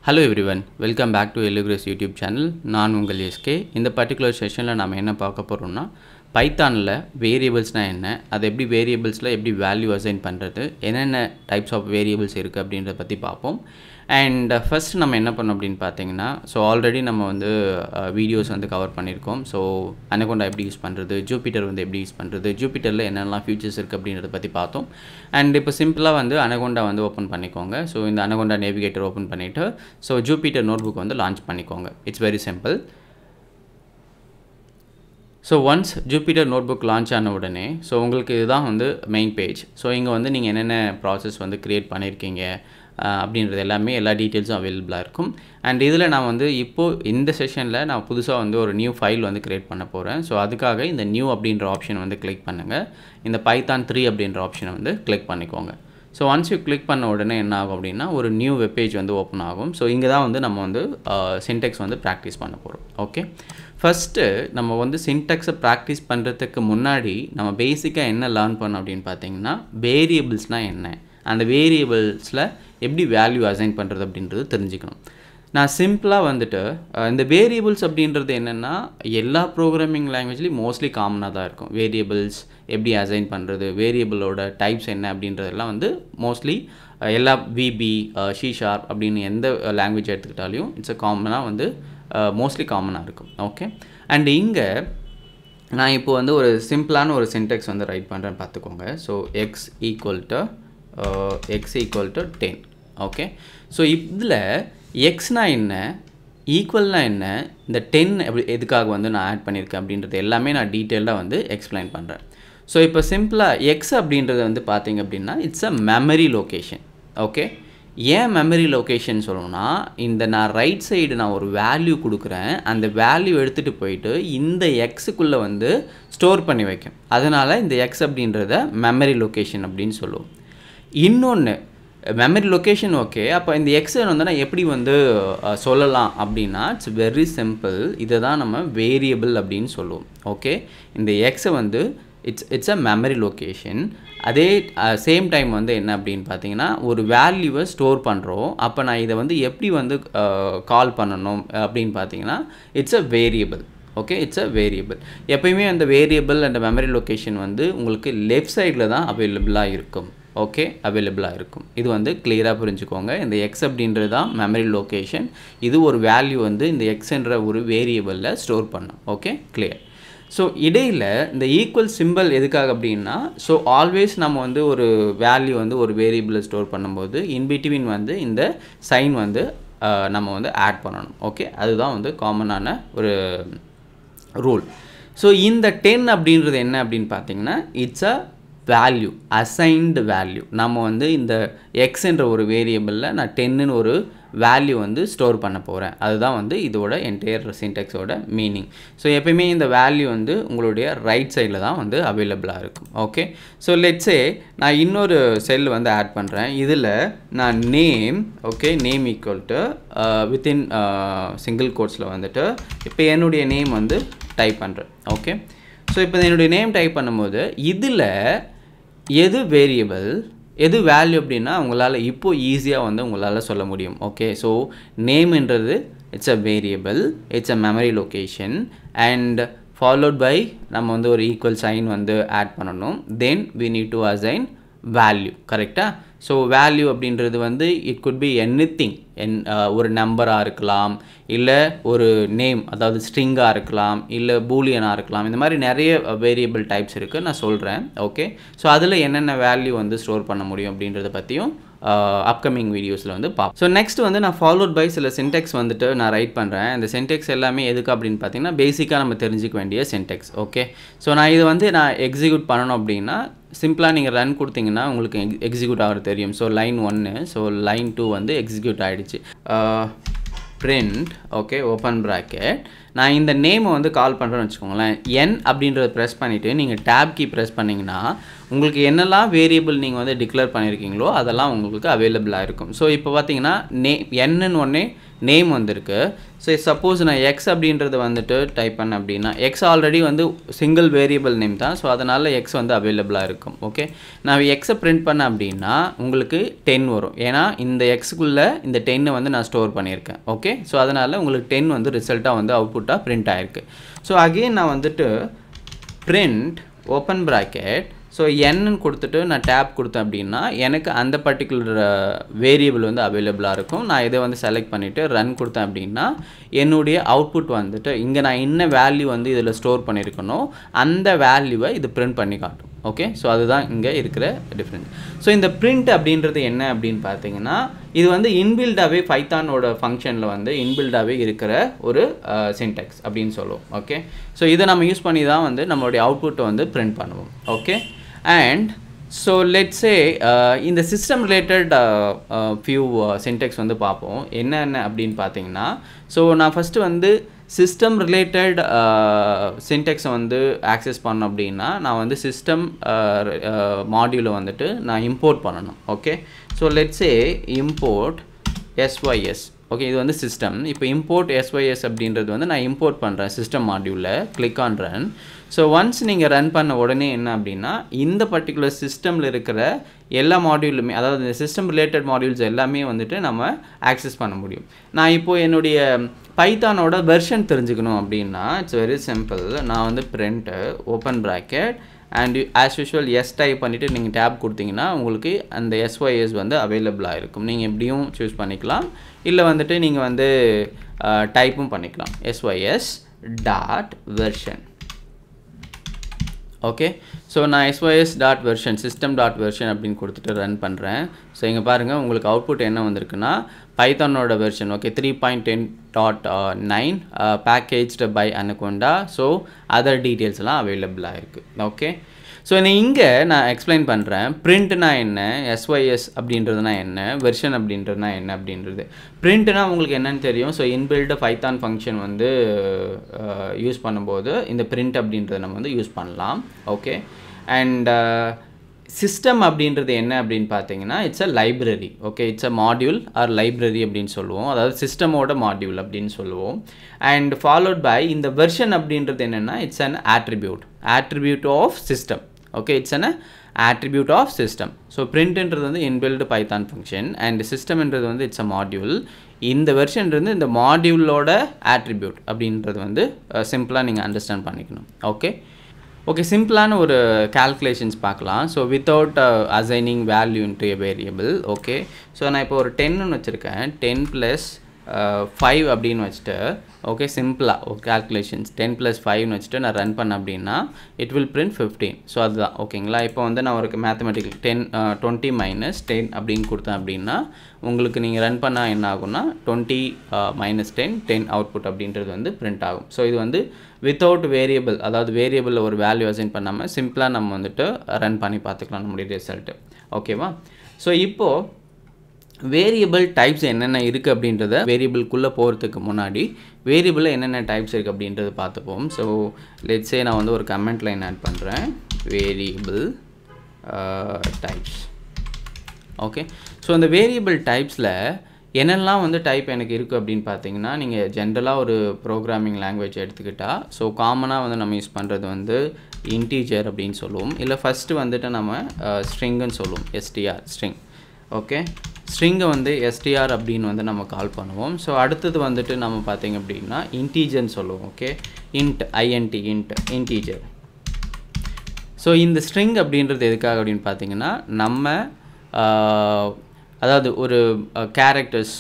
Hello everyone, welcome back to Elugrace YouTube channel. நான் உங்கள் SK. இந்த பர்டிகுலர் செஷனில் நாம் என்ன பார்க்க போகிறோம்னா பைத்தானில் வேரியபிள்ஸ்னால் என்ன, அது எப்படி வேரியபிள்ஸில் எப்படி வேல்யூ அசைன் பண்ணுறது, என்னென்ன டைப்ஸ் ஆஃப் வேரியபிள்ஸ் இருக்குது அப்படின்றத பற்றி பார்ப்போம். அண்ட் ஃபஸ்ட் நம்ம என்ன பண்ணோம் அப்படின்னு பார்த்தீங்கன்னா, ஸோ ஆல்ரெடி நம்ம வந்து வீடியோஸ் வந்து கவர் பண்ணியிருக்கோம். ஸோ அனகோண்டா எப்படி யூஸ் பண்ணுறது, ஜூபிட்டர் வந்து எப்படி யூஸ் பண்ணுறது, ஜூபிட்டரில் என்னென்னலாம் ஃபியூச்சர்ஸ் இருக்குது அப்படின்றத பற்றி பார்த்தோம். அண்ட் இப்போ சிம்பிளாக வந்து அனகோண்டா வந்து ஓப்பன் பண்ணிக்கோங்க. ஸோ இந்த அனகோண்டா நேவிகேட்டர் ஓப்பன் பண்ணிவிட்டு ஸோ ஜூபிட்டர் நோட்புக் வந்து லான்ச் பண்ணிக்கோங்க. It's very simple. So once Jupyter notebook launch ஆன உடனே ஸோ உங்களுக்கு இதுதான் வந்து மெயின் பேஜ். ஸோ இங்கே வந்து நீங்கள் என்னென்ன ப்ராசஸ் வந்து க்ரியேட் பண்ணியிருக்கீங்க அப்படின்றது எல்லாமே எல்லா டீட்டெயில்ஸும் அவைலபிளாக இருக்கும். அண்ட் இதில் நான் வந்து இப்போது இந்த செஷனில் நான் புதுசாக வந்து ஒரு நியூ ஃபைல் வந்து க்ரியேட் பண்ண போகிறேன். ஸோ அதுக்காக இந்த நியூ அப்படின்ற ஆப்ஷன் வந்து கிளிக் பண்ணுங்கள். இந்த பைத்தான் 3 அப்படின்ற ஆப்ஷனை வந்து கிளிக் பண்ணிக்கோங்க. ஸோ ஒன்ஸ் யூ கிளிக் பண்ண உடனே என்ன ஆகும் அப்படின்னா ஒரு நியூ வெப்பேஜ் வந்து ஓப்பன் ஆகும். ஸோ இங்கே தான் வந்து நம்ம வந்து சின்டெக்ஸ் வந்து ப்ராக்டிஸ் பண்ண போகிறோம். ஓகே, ஃபஸ்ட்டு நம்ம வந்து சின்டெக்ஸை ப்ராக்டிஸ் பண்ணுறதுக்கு முன்னாடி நம்ம பேசிக்காக என்ன லேர்ன் பண்ணோம் அப்படின்னு பார்த்தீங்கன்னா வேரியபிள்ஸ்னால் என்ன, அந்த வேரியபிள்ஸில் எப்படி வேல்யூ அசைன் பண்ணுறது அப்படின்றது தெரிஞ்சுக்கணும். நான் சிம்பிளாக வந்துட்டு இந்த வேரியபிள்ஸ் அப்படின்றது என்னென்னா எல்லா ப்ரோக்ராமிங் லாங்குவேஜ்லேயும் மோஸ்ட்லி காமனாக தான் இருக்கும். வேரியபிள்ஸ் எப்படி அசைன் பண்ணுறது, வேரியபிளோட டைப்ஸ் என்ன அப்படின்றதெல்லாம் வந்து மோஸ்ட்லி எல்லா விபி சி ஷார்ப் அப்படின்னு எந்த லாங்குவேஜ் எடுத்துக்கிட்டாலையும் இட்ஸ் காமனாக வந்து மோஸ்ட்லி காமனாக இருக்கும். ஓகே, அண்ட் இங்கே நான் இப்போ வந்து ஒரு சிம்பிளான ஒரு சின்டெக்ஸ் வந்து ரைட் பண்ணுறேன்னு பார்த்துக்கோங்க. So x equal to 10. Okay, so இதில் எக்ஸ்னா என்ன, ஈக்குவல்னால் என்ன, இந்த 10 எதுக்காக வந்து நான் ஆட் பண்ணியிருக்கேன் அப்படின்றது எல்லாமே நான் டீட்டெயிலாக வந்து எக்ஸ்பிளைன் பண்ணுறேன். ஸோ இப்போ சிம்பிளாக எக்ஸ் அப்படின்றது வந்து பார்த்திங்க அப்படின்னா it's a memory location. Okay, ஏன் மெமரி லொக்கேஷன் சொல்லணும்னா இந்த நான் ரைட் சைடு நான் ஒரு வேல்யூ கொடுக்குறேன், அந்த வேல்யூ எடுத்துகிட்டு போயிட்டு இந்த எக்ஸுக்குள்ளே வந்து ஸ்டோர் பண்ணி வைக்கும். அதனால் இந்த எக்ஸ் அப்படின்றத மெமரி லொக்கேஷன் அப்படின்னு சொல்லுவோம். இன்னொன்று மெமரி லொக்கேஷன். ஓகே, அப்போ இந்த எக்ஸ் வந்து எப்படி வந்து சொல்லலாம் அப்படின்னா இட்ஸ் வெரி சிம்பிள். இதை தான் நம்ம வேரியபிள் அப்படின்னு சொல்லுவோம். ஓகே, இந்த எக்ஸை வந்து இட்ஸ் அ மெமரி லொக்கேஷன். அதே சேம் டைம் வந்து என்ன அப்படின்னு பார்த்தீங்கன்னா ஒரு வேல்யூவை ஸ்டோர் பண்ணுறோம். அப்போ நான் இதை வந்து எப்படி வந்து கால் பண்ணணும் அப்படின்னு பார்த்தீங்கன்னா it's a variable. Okay, it's a variable. எப்பயுமே அந்த வேரியபிள் அண்ட் மெமரி லொக்கேஷன் வந்து உங்களுக்கு லெஃப்ட் சைடில் தான் அவைலபிளாக இருக்கும். ஓகே, அவைலபிளாக இருக்கும். இது வந்து கிளியராக புரிஞ்சுக்கோங்க. இந்த எக்ஸ் அப்படின்றது தான் மெமரி லொக்கேஷன். இது ஒரு வேல்யூ வந்து இந்த எக்ஸ்ன்ற ஒரு வேரியபிளில் ஸ்டோர் பண்ணும். Okay, clear. ஸோ இடையில் இந்த ஈக்குவல் சிம்பிள் எதுக்காக அப்படின்னா ஸோ ஆல்வேஸ் நம்ம வந்து ஒரு வேல்யூ வந்து ஒரு வேரியபிளை ஸ்டோர் பண்ணும்போது இன்பிட்வீன் வந்து இந்த சைன் வந்து நம்ம வந்து ஆட் பண்ணணும். ஓகே, அதுதான் வந்து காமனான ஒரு ரூல். ஸோ இந்த 10 அப்படின்றது என்ன அப்படின்னு பார்த்தீங்கன்னா it's a value, assigned value. நம்ம வந்து இந்த எக்ஸ்ன்ற ஒரு வேரியபிளில் நான் 10ன்னு ஒரு வேல்யூ வந்து ஸ்டோர் பண்ண போகிறேன். அதுதான் வந்து இதோட என்டையர் சின்டெக்ஸோட மீனிங். ஸோ எப்பயுமே இந்த வேல்யூ வந்து உங்களுடைய ரைட் சைடில் தான் வந்து அவைலபிளாக இருக்கும். ஓகே, ஸோ லெட்ஸே நான் இன்னொரு செல் வந்து ஆட் பண்ணுறேன். இதில் நான் name, okay, name equal to within single கோட்ஸில் வந்துட்டு இப்போ என்னுடைய நேம் வந்து டைப் பண்ணுறேன். ஓகே, ஸோ இப்போ என்னுடைய நேம் டைப் பண்ணும்போது இதில் எது வேரியபிள் எது வேல்யூ அப்படின்னா உங்களால் இப்போது ஈஸியாக வந்து உங்களால் சொல்ல முடியும். ஓகே, ஸோ நேம்ன்றது it's a variable, it's a memory location and followed by நம்ம வந்து ஒரு ஈக்குவல் சைன் வந்து ஆட் பண்ணணும். Then we need to assign value. கரெக்டாக? ஸோ வேல்யூ அப்படின்றது வந்து இட் குட் பி எனிதிங். ஒரு நம்பராக இருக்கலாம், இல்லை ஒரு நேம் அதாவது ஸ்ட்ரிங்காக இருக்கலாம், இல்லை பூலியனாக இருக்கலாம். இந்த மாதிரி நிறைய வேரியபிள் டைப்ஸ் இருக்குது, நான் சொல்கிறேன். ஓகே, ஸோ அதில் என்னென்ன வேல்யூ வந்து ஸ்டோர் பண்ண முடியும் அப்படின்றத பற்றியும் அப்கமிங் வீடியோஸில் வந்து பார்ப்போம். ஸோ நெக்ஸ்ட் வந்து நான் ஃபாலோட் பை சில சின்டெக்ஸ் வந்துட்டு நான் ரைட் பண்ணுறேன். இந்த சின்டெக்ஸ் எல்லாமே எதுக்கு அப்படின்னு பார்த்தீங்கன்னா பேசிக்காக நம்ம தெரிஞ்சிக்க வேண்டிய சின்டெக்ஸ். ஓகே, ஸோ நான் இது வந்து நான் எக்ஸிக்யூட் பண்ணணும் அப்படின்னா சிம்பிளாக நீங்கள் ரன் கொடுத்தீங்கன்னா உங்களுக்கு எக்ஸிக்யூட் ஆகிறது தெரியும். ஸோ லைன் 1, ஸோ லைன் 2 வந்து எக்ஸிக்யூட் ஆகிடுச்சு. print, okay, open bracket. நான் இந்த நேமை வந்து கால் பண்ணுறேன்னு வச்சுக்கோங்களேன். n அப்படின்றத ப்ரெஸ் பண்ணிவிட்டு நீங்கள் டேப் கீ ப்ரெஸ் பண்ணிங்கன்னா உங்களுக்கு என்னெல்லாம் வேரியபிள் நீங்கள் வந்து டிக்ளேர் பண்ணியிருக்கீங்களோ அதெல்லாம் உங்களுக்கு அவைலபிளாக இருக்கும். ஸோ இப்போ பார்த்தீங்கன்னா என்னன்னு ஒன்றே நேம் வந்திருக்கு. ஸோ சப்போஸ் நான் எக்ஸ் அப்படின்றது வந்துட்டு டைப் பண்ணேன் அப்படின்னா எக்ஸ் ஆல்ரெடி வந்து சிங்கிள் வேரியபிள் நேம் தான். ஸோ அதனால் எக்ஸ் வந்து அவைலபிளாக இருக்கும். ஓகே, நான் எக்ஸை பிரிண்ட் பண்ணேன் அப்படின்னா உங்களுக்கு 10 வரும். ஏன்னா இந்த எக்ஸுக்குள்ளே இந்த 10 வந்து நான் ஸ்டோர் பண்ணியிருக்கேன். ஓகே, ஸோ அதனால் உங்களுக்கு 10 வந்து ரிசல்ட்டாக வந்து அவுட்புட்டாக பிரிண்ட் ஆகிருக்கு. ஸோ அகெயின் நான் வந்துட்டு பிரிண்ட் ஓப்பன் ப்ராக்கெட் ஸோ என்னன்னு கொடுத்துட்டு நான் டேப் கொடுத்தேன் அப்படின்னா எனக்கு அந்த பர்டிகுலர் வேரியபிள் வந்து அவைலபிளாக இருக்கும். நான் இதை வந்து செலக்ட் பண்ணிவிட்டு ரன் கொடுத்தேன் அப்படின்னா என்னுடைய அவுட்புட் வந்துட்டு இங்கே நான் என்ன வேல்யூ வந்து இதில் ஸ்டோர் பண்ணியிருக்கணும் அந்த வேல்யூவை இது பிரிண்ட் பண்ணி காட்டும். ஓகே, ஸோ அதுதான் இங்கே இருக்கிற டிஃப்ரென்ஸ். ஸோ இந்த பிரிண்ட் அப்படின்றது என்ன அப்படின்னு பார்த்தீங்கன்னா இது வந்து இன்பில்டாகவே பைத்தானோட ஃபங்க்ஷனில் வந்து இன்பில்டாகவே இருக்கிற ஒரு சின்டாக்ஸ் அப்படின்னு சொல்லுவோம். ஓகே, ஸோ இதை நம்ம யூஸ் பண்ணி தான் வந்து நம்மளுடைய அவுட்புட்டை வந்து பிரிண்ட் பண்ணுவோம். Okay, and so let's say இந்த சிஸ்டம் ரிலேட்டட் ஃபியூ சின்டெக்ஸ் வந்து பார்ப்போம். என்னென்ன அப்படின்னு பார்த்தீங்கன்னா ஸோ நான் ஃபஸ்ட்டு வந்து சிஸ்டம் ரிலேட்டட் சின்டெக்ஸை வந்து ஆக்சஸ் பண்ணோம் அப்படின்னா நான் வந்து சிஸ்டம் மாடியூலை வந்துட்டு நான் இம்போர்ட் பண்ணணும். Okay, so let's say import SYS. Okay, இது வந்து சிஸ்டம். இப்போ இம்போர்ட் SYS அப்படின்றது வந்து நான் இம்போர்ட் பண்ணுறேன் சிஸ்டம் மாடியூலில். Click on run. So once நீங்கள் ரன் பண்ண உடனே என்ன அப்படின்னா இந்த பர்டிகுலர் சிஸ்டமில் இருக்கிற எல்லா மாடியூலுமே அதாவது இந்த சிஸ்டம் ரிலேட்டட் மாடியூல்ஸ் எல்லாமே வந்துட்டு நம்ம ஆக்சஸ் பண்ண முடியும். நான் இப்போது என்னுடைய பைத்தானோட வெர்ஷன் தெரிஞ்சுக்கணும் அப்படின்னா இட்ஸ் வெரி சிம்பிள். நான் வந்து print open bracket and as usual S type பண்ணிவிட்டு நீங்கள் டேப் கொடுத்தீங்கன்னா உங்களுக்கு அந்த SYS வந்து அவைலபிளாக இருக்கும். நீங்கள் எப்படியும் சூஸ் பண்ணிக்கலாம், இல்லை வந்துட்டு நீங்கள் வந்து டைப்பும் பண்ணிக்கலாம். SYS dot version. Okay, so நான் SYS dot version system dot version அப்படின்னு கொடுத்துட்டு ரன் பண்ணுறேன். ஸோ இங்கே பாருங்கள் உங்களுக்கு அவுட்புட் என்ன வந்திருக்குன்னா பைத்தானோட version. Okay, 3.10.9 packaged by Anaconda. So other டீட்டெயில்ஸ்லாம் அவைலபிளாக இருக்குது. ஓகே, ஸோ இங்கே நான் எக்ஸ்பிளைன் பண்ணுறேன் பிரிண்ட்னா என்ன, SYS அப்படின்றதுனா என்ன, வெர்ஷன் அப்படின்றதுனா என்ன அப்படின்றது. பிரிண்ட்னா உங்களுக்கு என்னன்னு தெரியும். ஸோ இன்பில்டு பைத்தான் ஃபங்க்ஷன் வந்து யூஸ் பண்ணும்போது இந்த பிரிண்ட் அப்படின்றத நம்ம வந்து யூஸ் பண்ணலாம். ஓகே, அண்ட் சிஸ்டம் அப்படின்றது என்ன அப்படின்னு பார்த்தீங்கன்னா it's a library. Okay, it's a module or library அப்படின்னு சொல்லுவோம். அதாவது சிஸ்டமோட மாடியூல் அப்படின்னு சொல்லுவோம். அண்ட் ஃபாலோட் பை இந்த வெர்ஷன் அப்படின்றது என்னென்னா it's an attribute of system. Okay, it's an attribute of system. So பிரிண்ட்ன்றது வந்து இன்பில்டு பைத்தான் ஃபங்க்ஷன் அண்ட் சிஸ்டம்ன்றது வந்து இட்ஸ் அ மாடியூல். இந்த வெர்ஷன்றது இந்த மாடியூலோட attribute அப்படின்றது வந்து சிம்பிளாக நீங்கள் அண்டர்ஸ்டாண்ட் பண்ணிக்கணும். ஓகே, சிம்பிளான ஒரு கால்குலேஷன்ஸ் பார்க்கலாம். So without assigning value into a variable. Okay, so நான் இப்போ ஒரு 10ன்னு வச்சுருக்கேன். 10 + 5 அப்படின்னு வச்சுட்டு ஓகே சிம்பிளாக ஒரு கால்குலேஷன்ஸ் 10 + 5ன்னு வச்சுட்டு நான் ரன் பண்ணேன் அப்படின்னா இட் வில் பிரிண்ட் 15. ஸோ அதுதான் ஓகேங்களா. இப்போ வந்து நான் ஒரு மேத்தமெட்டிக்கல் 20 - 10 அப்படின்னு கொடுத்தேன் அப்படின்னா உங்களுக்கு நீங்கள் ரன் பண்ணால் என்ன ஆகும்னா 20 - 10 அவுட்புட் அப்படின்றது வந்து பிரிண்ட் ஆகும். ஸோ இது வந்து வித்தவுட் வேரியபிள் அதாவது வேரியபிளில் ஒரு வேல்யூ அசைன் பண்ணாமல் சிம்பிளாக நம்ம வந்துட்டு ரன் பண்ணி பார்த்துக்கலாம் நம்முடைய ரிசல்ட்டு. ஓகேவா. ஸோ இப்போது வேரியபிள் டைப்ஸ் என்னென்ன இருக்குது அப்படின்றத வேரியபிள்குள்ளே போகிறதுக்கு முன்னாடி வேரியபிளில் என்னென்ன டைப்ஸ் இருக்குது அப்படின்றத பார்த்துப்போம். ஸோ லெட்ஸ் சே நான் வந்து ஒரு கமெண்ட் லைன் ஆட் பண்ணுறேன் வேரியபிள் டைப்ஸ். ஓகே, ஸோ அந்த வேரியபிள் டைப்ஸில் என்னெல்லாம் வந்து டைப் எனக்கு இருக்குது அப்படின்னு பார்த்தீங்கன்னா நீங்கள் ஜென்ரலாக ஒரு ப்ரோக்ராமிங் லாங்குவேஜ் எடுத்துக்கிட்டால் ஸோ காமனாக வந்து நம்ம யூஸ் பண்ணுறது வந்து இன்டீஜர் அப்படின்னு சொல்லுவோம். இல்லை ஃபஸ்ட்டு வந்துட்டு நம்ம ஸ்ட்ரிங்குன்னு சொல்லுவோம், STR ஸ்ட்ரிங். ஓகே, ஸ்ட்ரிங்கை வந்து STR அப்படின்னு வந்து நம்ம கால் பண்ணுவோம். ஸோ அடுத்தது வந்துட்டு நம்ம பார்த்திங்க அப்படின்னா இன்டீஜர்னு சொல்லுவோம். Okay, integer. ஸோ இந்த ஸ்ட்ரிங் அப்படின்றது எதுக்காக அப்படின்னு பார்த்தீங்கன்னா நம்ம அதாவது ஒரு கேரக்டர்ஸ்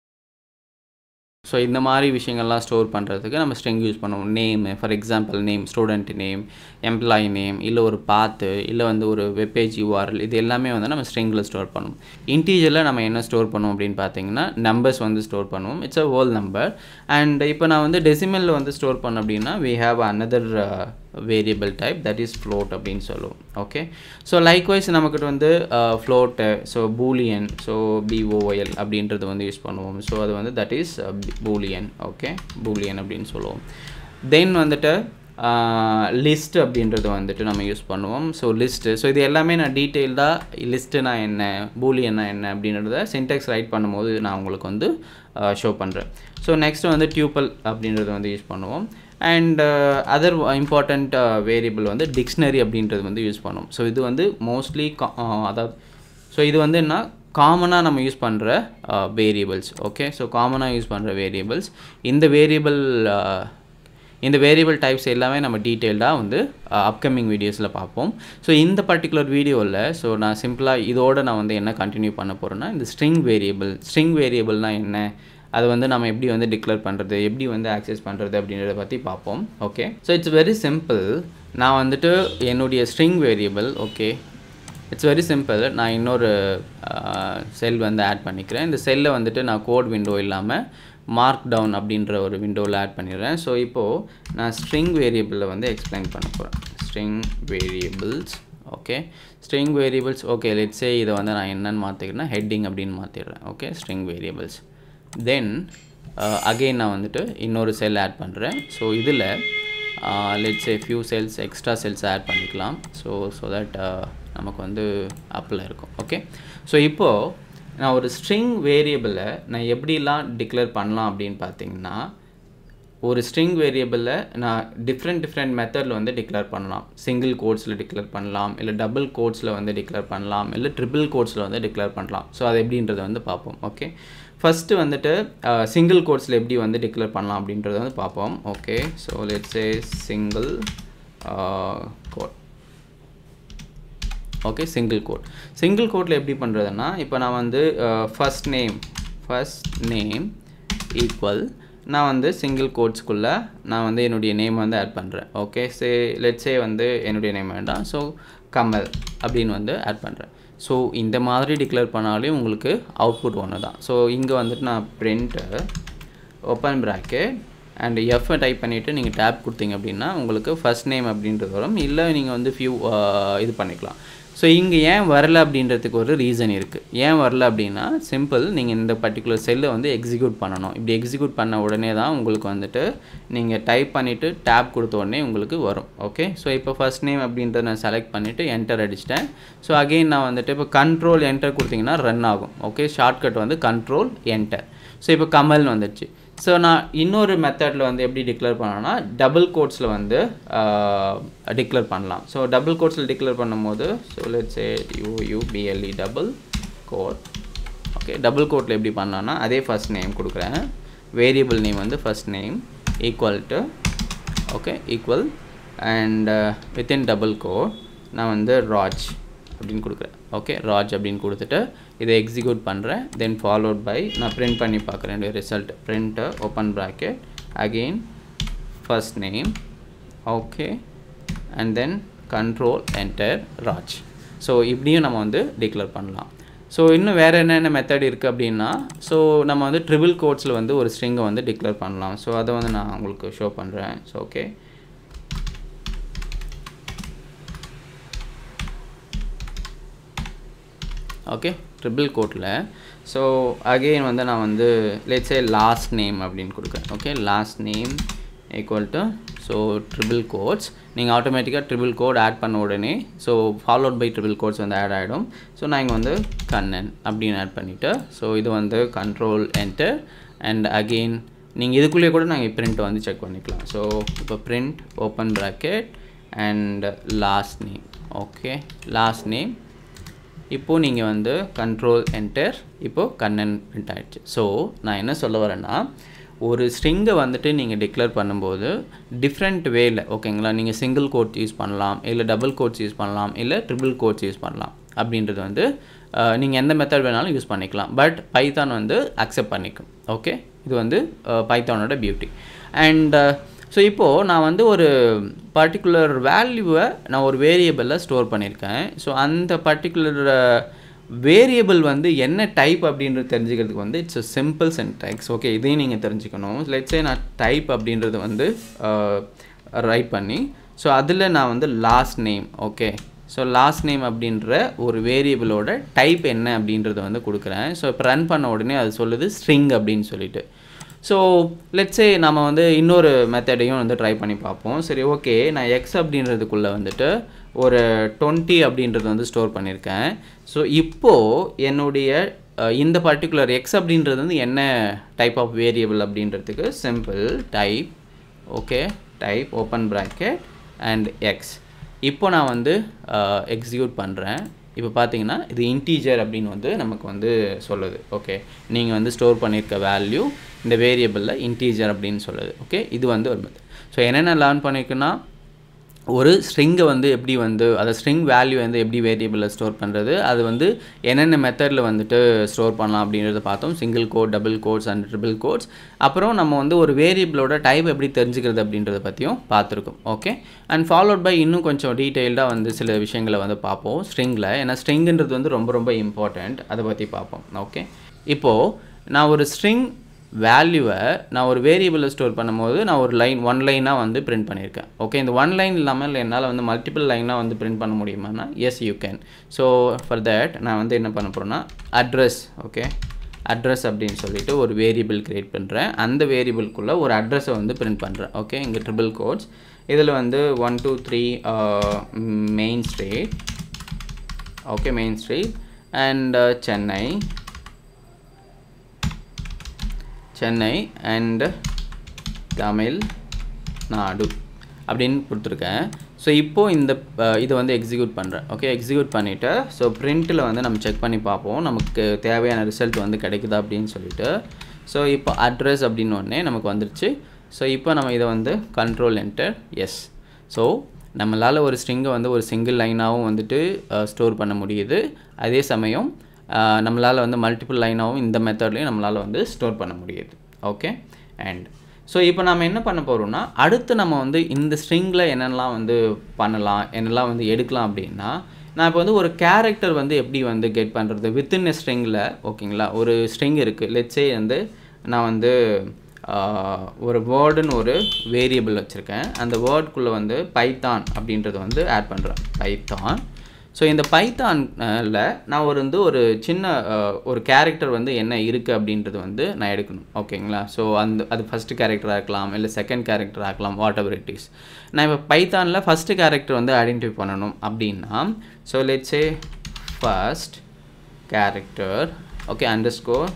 ஸோ இந்த மாதிரி விஷயங்கள்லாம் ஸ்டோர் பண்ணுறதுக்கு நம்ம ஸ்ட்ரிங் யூஸ் பண்ணுவோம். Name for example name, student name, employee name, இல்லை ஒரு பாத்து, இல்லை வந்து ஒரு வெப்பேஜ் URL, இது எல்லாமே வந்து நம்ம ஸ்ட்ரிங்கில் ஸ்டோர் பண்ணுவோம். இன்டீஜரில் நம்ம என்ன ஸ்டோர் பண்ணுவோம் அப்படின்னு பார்த்தீங்கன்னா நம்பர்ஸ் வந்து ஸ்டோர் பண்ணுவோம். It's a whole number. And இப்போ நான் வந்து டெசிமலில் வந்து ஸ்டோர் பண்ண அப்படின்னா we have another variable type that is float அப்படின்னு சொல்லுவோம். ஓகே, ஸோ லைக்வைஸ் நமக்கிட்ட வந்து float, so Boolean, so BOOL அப்படின்றது வந்து யூஸ் பண்ணுவோம். ஸோ அது வந்து that is Boolean. Okay, Boolean அப்படின்னு சொல்லுவோம். தென் வந்துட்டு லிஸ்ட் அப்படின்றது வந்துட்டு நம்ம யூஸ் பண்ணுவோம். ஸோ லிஸ்ட்டு, ஸோ இது எல்லாமே நான் டீட்டெயில்டாக லிஸ்ட்டுனா என்ன, பூலியன்னா என்ன அப்படின்றத சின்டெக்ஸ் ரைட் பண்ணும்போது நான் உங்களுக்கு வந்து ஷோ பண்ணுறேன். ஸோ நெக்ஸ்ட்டு வந்து டியூப்பல் அப்படின்றது வந்து யூஸ் பண்ணுவோம். அண்ட் அதர் இம்பார்ட்டண்ட் வேரியபிள் வந்து டிக்ஷனரி அப்படின்றது வந்து யூஸ் பண்ணுவோம். ஸோ இது வந்து மோஸ்ட்லி அதாவது ஸோ இது வந்து என்ன காமனாக நம்ம யூஸ் பண்ணுற வேரியபிள்ஸ். ஓகே, ஸோ காமனாக யூஸ் பண்ணுற வேரியபிள்ஸ். இந்த வேரியபிள் டைப்ஸ் எல்லாமே நம்ம டீட்டெயில்டாக வந்து அப்கமிங் வீடியோஸில் பார்ப்போம். ஸோ இந்த பர்டிகுலர் வீடியோவில் ஸோ நான் சிம்பிளாக இதோடு நான் வந்து என்ன கண்டினியூ பண்ண போகிறேன்னா, இந்த ஸ்ட்ரிங் வேரியபிள்னால் என்ன, அதை வந்து நம்ம எப்படி வந்து டிக்ளேர் பண்ணுறது, எப்படி வந்து ஆக்சஸ் பண்ணுறது அப்படின்றத பற்றி பார்ப்போம். Okay, so it's very simple. நான் வந்துட்டு என்னுடைய string variable, okay it's very simple. நான் இன்னொரு செல் வந்து ஆட் பண்ணிக்கிறேன். இந்த செல்லை வந்துட்டு நான் கோட் விண்டோ இல்லாமல் மார்க் டவுன் அப்படின்ற ஒரு விண்டோவில் ஆட் பண்ணிடுறேன். ஸோ இப்போது நான் ஸ்ட்ரிங் வேரியபிளில் வந்து எக்ஸ்பிளைன் பண்ண போகிறேன். String variables, okay string variables. Okay, let's say இதை வந்து நான் என்னென்னு மாற்றிக்கிறேன்னா ஹெட்டிங் அப்படின்னு மாற்றிடுறேன். Okay, string variables. Then again நான் வந்துட்டு இன்னொரு செல் ஆட் பண்ணுறேன். ஸோ இதில் let's say few cells extra cells add பண்ணிக்கலாம். ஸோ தட் நமக்கு வந்து அப்பில் இருக்கும். ஓகே, ஸோ இப்போது நான் ஒரு ஸ்ட்ரிங் வேரியபிளை நான் எப்படிலாம் டிக்ளேர் பண்ணலாம் அப்படின்னு பார்த்தீங்கன்னா, ஒரு ஸ்ட்ரிங் வேரியபிளை நான் டிஃப்ரெண்ட் மெத்தடில் வந்து டிக்ளேர் பண்ணலாம். சிங்கிள் கோட்ஸில் டிக்ளேர் பண்ணலாம், இல்லை டபுள் கோட்ஸில் வந்து டிக்ளேர் பண்ணலாம், இல்லை ட்ரிபிள் கோட்ஸில் வந்து டிக்ளேர் பண்ணலாம். ஸோ அது எப்படின்றத வந்து பார்ப்போம். ஓகே, ஃபஸ்ட்டு வந்துட்டு சிங்கிள் கோட்ஸில் எப்படி வந்து டிக்ளேர் பண்ணலாம் அப்படின்றத வந்து பார்ப்போம். Okay, so let's say single quote. Okay, single கோட்டில் எப்படி பண்ணுறதுன்னா, இப்போ நான் வந்து ஃபஸ்ட் நேம் ஈக்குவல் நான் வந்து சிங்கிள் கோட்ஸ்க்குள்ளே நான் வந்து என்னுடைய நேம் வந்து ஆட் பண்ணுறேன். ஓகே, லெட்ஸே வந்து என்னுடைய நேம் வேண்டாம், ஸோ கமல் அப்படின்னு வந்து ஆட் பண்ணுறேன். ஸோ இந்த மாதிரி டிக்ளேர் பண்ணாலே உங்களுக்கு அவுட்புட் ஒன்று தான். ஸோ இங்கே வந்துட்டு நான் print open bracket and F type பண்ணிவிட்டு நீங்கள் டேப் கொடுத்தீங்க அப்படின்னா உங்களுக்கு ஃபஸ்ட் நேம் அப்படின்றது வரும். இல்லை நீங்கள் வந்து இது பண்ணிக்கலாம். ஸோ இங்கே ஏன் வரல அப்படின்றதுக்கு ஒரு ரீசன் இருக்குது. ஏன் வரல அப்படின்னா சிம்பிள், நீங்கள் இந்த பர்டிகுலர் செல்லை வந்து எக்ஸிக்யூட் பண்ணணும். இப்படி எக்ஸிக்யூட் பண்ண உடனே தான் உங்களுக்கு வந்துட்டு நீங்கள் டைப் பண்ணிவிட்டு டேப் கொடுத்த உடனே உங்களுக்கு வரும். ஓகே, ஸோ இப்போ ஃபஸ்ட் நேம் அப்படின்றத நான் செலக்ட் பண்ணிவிட்டு என்டர் அடிச்சிட்டேன். ஸோ அகெயின் நான் வந்துட்டு இப்போ கண்ட்ரோல் என்டர் கொடுத்தீங்கன்னா ரன் ஆகும். ஓகே, ஷார்ட்கட் வந்து கண்ட்ரோல் என்டர். ஸோ இப்போ கமல் வந்துடுச்சு. ஸோ நான் இன்னொரு மெத்தடில் வந்து எப்படி டிக்ளேர் பண்ணேன்னா, டபுள் கோட்ஸில் வந்து டிக்ளேர் பண்ணலாம். ஸோ டபுள் கோட்ஸில் டிக்ளேர் பண்ணும்போது so let's say UUBLE double quote. Okay, double கோட்டில் எப்படி பண்ணலான்னா அதே ஃபஸ்ட் நேம் கொடுக்குறேன். வேரியபிள் நேம் வந்து first name equal to okay equal and within double quote நான் வந்து ராஜ் அப்படின்னு கொடுக்குறேன். ஓகே, ராஜ் அப்படின்னு கொடுத்துட்டு இதை எக்ஸிக்யூட் பண்ணுறேன். தென் ஃபாலோட் பை நான் பிரிண்ட் பண்ணி பார்க்குறேன் result. Print open bracket again first name, okay and then control enter Raj. So இப்படியும் நம்ம வந்து டிக்ளேர் பண்ணலாம். ஸோ இன்னும் வேறு என்னென்ன மெத்தட் இருக்குது அப்படின்னா, ஸோ நம்ம வந்து ட்ரிபிள் கோட்ஸில் வந்து ஒரு ஸ்ட்ரிங்கை வந்து டிக்ளேர் பண்ணலாம். ஸோ அதை வந்து நான் உங்களுக்கு ஷோ பண்ணுறேன். ஸோ ஓகே, ஓகே ட்ரிபிள் கோட்டில் ஸோ அகெயின் வந்து நான் வந்து லெட்ஸ் சே லாஸ்ட் நேம் அப்படின்னு கொடுக்குறேன். Okay, last name equal to so triple quotes. நீங்கள் ஆட்டோமேட்டிக்காக ட்ரிபிள் கோட் ஆட் பண்ண உடனே so followed by triple quotes வந்து ஆட் ஆகிடும். ஸோ நான் இங்கே வந்து கண்ணன் அப்படின்னு ஆட் பண்ணிவிட்டு ஸோ இது வந்து கண்ட்ரோல் என்டர் அண்ட் அகெயின் நீங்கள் இதுக்குள்ளேயே கூட நாங்கள் பிரிண்ட் வந்து செக் பண்ணிக்கலாம். ஸோ இப்போ print open bracket and last name. Okay, last name. இப்போது நீங்கள் வந்து கண்ட்ரோல் என்டர், இப்போது கண்ணன் பிரிண்ட் ஆகிடுச்சு. ஸோ நான் என்ன சொல்ல வரேன்னா, ஒரு ஸ்ட்ரிங்கை வந்துட்டு நீங்கள் டிக்ளேர் பண்ணும்போது டிஃப்ரெண்ட் வேல ஓகேங்களா, நீங்கள் சிங்கிள் கோட் யூஸ் பண்ணலாம், இல்லை டபுள் கோட்ஸ் யூஸ் பண்ணலாம், இல்லை ட்ரிபிள் கோட்ஸ் யூஸ் பண்ணலாம். அப்படின்றது வந்து நீங்கள் எந்த மெத்தட் வேணாலும் யூஸ் பண்ணிக்கலாம். பட் பைத்தான் வந்து அக்செப்ட் பண்ணிக்கும். ஓகே, இது வந்து பைத்தானோட பியூட்டி. அண்ட் ஸோ இப்போது நான் வந்து ஒரு பர்டிகுலர் வேல்யூவை நான் ஒரு வேரியபிளில் ஸ்டோர் பண்ணியிருக்கேன். ஸோ அந்த பர்டிகுலர் வேரியபிள் வந்து என்ன டைப் அப்படின்றது தெரிஞ்சுக்கிறதுக்கு வந்து it's a simple syntax. Okay, இதையும் நீங்கள் தெரிஞ்சுக்கணும். லெட்ஸ் சே நான் டைப் அப்படின்றது வந்து ரைட் பண்ணி ஸோ அதில் நான் வந்து last name. Okay, so last name அப்படின்ற ஒரு வேரியபிளோட டைப் என்ன அப்படின்றத வந்து கொடுக்குறேன். ஸோ இப்போ ரன் பண்ண உடனே அது சொல்லுது ஸ்ட்ரிங் அப்படின்னு சொல்லிட்டு. ஸோ லெட்ஸே நம்ம வந்து இன்னொரு மெத்தடையும் வந்து ட்ரை பண்ணி பார்ப்போம். சரி, ஓகே, நான் எக்ஸ் அப்படின்றதுக்குள்ளே வந்துட்டு ஒரு 20 அப்படின்றது வந்து ஸ்டோர் பண்ணியிருக்கேன். ஸோ இப்போது என்னுடைய இந்த பர்டிகுலர் எக்ஸ் அப்படின்றது வந்து என்ன டைப் ஆஃப் வேரியபிள் அப்படின்றதுக்கு simple type, okay, type open bracket and x. இப்போ நான் வந்து எக்ஸிக்யூட் பண்ணுறேன். இப்போ பார்த்தீங்கன்னா இது இன்டீஜர் அப்படின்னு வந்து நமக்கு வந்து சொல்லுது. ஓகே, நீங்கள் வந்து ஸ்டோர் பண்ணியிருக்க வேல்யூ இந்த வேரியபிளில் இன்டீஜர் அப்படின்னு சொல்லுது. ஓகே, இது வந்து ஒரு மெத்தட். ஸோ என்னென்ன லேர்ன் பண்ணியிருக்குன்னா, ஒரு ஸ்ட்ரிங்கை வந்து எப்படி வந்து அதை ஸ்ட்ரிங் வேல்யூ வந்து எப்படி வேரியபிளில் ஸ்டோர் பண்ணுறது, அது வந்து என்னென்ன மெத்தடில் வந்துட்டு ஸ்டோர் பண்ணலாம் அப்படின்றத பார்த்தோம். Single quote, double quotes and triple quotes. அப்புறம் நம்ம வந்து ஒரு வேரியபிளோட டைப் எப்படி தெரிஞ்சுக்கிறது அப்படின்றத பற்றியும் பார்த்துருக்கோம். ஓகே, அண்ட் ஃபாலோட் பை இன்னும் கொஞ்சம் டீட்டெயில்டாக வந்து சில விஷயங்களை வந்து பார்ப்போம் ஸ்ட்ரிங்கில். ஏன்னா ஸ்ட்ரிங்குன்றது வந்து ரொம்ப ரொம்ப இம்பார்ட்டண்ட், அதை பற்றி பார்ப்போம். ஓகே, இப்போது நான் ஒரு ஸ்ட்ரிங் வேல்யூவை நான் ஒரு வேரியபிளில் ஸ்டோர் பண்ணும்போது நான் ஒரு ஒன் லைனாக வந்து பிரிண்ட் பண்ணியிருக்கேன். ஓகே, இந்த ஒன் லைன் இல்லாமல் என்னால் வந்து மல்டிபிள் லைனாக வந்து பிரிண்ட் பண்ண முடியுமானா yes you can. So for that நான் வந்து என்ன பண்ண போகிறேன்னா அட்ரஸ், ஓகே, அட்ரஸ் அப்படின்னு சொல்லிட்டு ஒரு வேரியபிள் க்ரியேட் பண்ணுறேன். அந்த வேரியபிள்குள்ளே ஒரு அட்ரஸை வந்து பிரிண்ட் பண்ணுறேன். ஓகே, இங்கே ட்ரிபிள் கோட்ஸ், இதில் வந்து 1 2 3 main street, okay, main street and Chennai and Tamil Nadu அப்படின்னு கொடுத்துருக்கேன். ஸோ இப்போது இந்த இதை வந்து எக்ஸிக்யூட் பண்ணுறேன். ஓகே, எக்ஸிக்யூட் பண்ணிவிட்டு ஸோ பிரிண்ட்டில் வந்து நம்ம செக் பண்ணி பார்ப்போம் நமக்கு தேவையான ரிசல்ட் வந்து கிடைக்குதா அப்படின்னு சொல்லிட்டு. ஸோ இப்போ அட்ரஸ் அப்படின்னு ஒன்றே நமக்கு வந்துருச்சு. ஸோ இப்போ நம்ம இதை வந்து கண்ட்ரோல் என்டர் எஸ். ஸோ நம்மளால் ஒரு ஸ்ட்ரிங்கை வந்து ஒரு சிங்கிள் லைனாகவும் வந்துட்டு ஸ்டோர் பண்ண முடியுது. அதே சமயம் நம்மளால் வந்து மல்டிபிள் லைனாகவும் இந்த மெத்தட்லேயும் நம்மளால் வந்து ஸ்டோர் பண்ண முடியுது. ஓகே, அண்ட் ஸோ இப்போ நம்ம என்ன பண்ண போகிறோம்னா, அடுத்து நம்ம வந்து இந்த ஸ்ட்ரிங்கில் என்னெல்லாம் வந்து பண்ணலாம், என்னெல்லாம் வந்து எடுக்கலாம் அப்படின்னா, நான் இப்போ வந்து ஒரு கேரக்டர் வந்து எப்படி வந்து கெட் பண்ணுறது வித்தின் எ ஸ்ட்ரிங்கில். ஓகேங்களா, ஒரு ஸ்ட்ரிங் இருக்குது, லெட்ஸே வந்து நான் வந்து ஒரு வேர்டுன்னு ஒரு வேரியபிள் வச்சுருக்கேன். அந்த வேர்டுக்குள்ளே வந்து பைத்தான் அப்படின்றத வந்து ஆட் பண்ணுறேன், பைத்தான். ஸோ இந்த பைத்தானில் நான் ஒரு சின்ன ஒரு கேரக்டர் வந்து என்ன இருக்குது அப்படின்றது வந்து நான் எடுக்கணும். ஓகேங்களா, ஸோ அது ஃபஸ்ட்டு கேரக்டராக இருக்கலாம், இல்லை செகண்ட் கேரக்டராக இருக்கலாம், வாட் எவர் இட் இஸ். நான் இப்போ பைத்தானில் ஃபஸ்ட்டு கேரக்டர் வந்து ஐடென்டிஃபை பண்ணணும் அப்படின்னா, so let's say first character, okay, underscore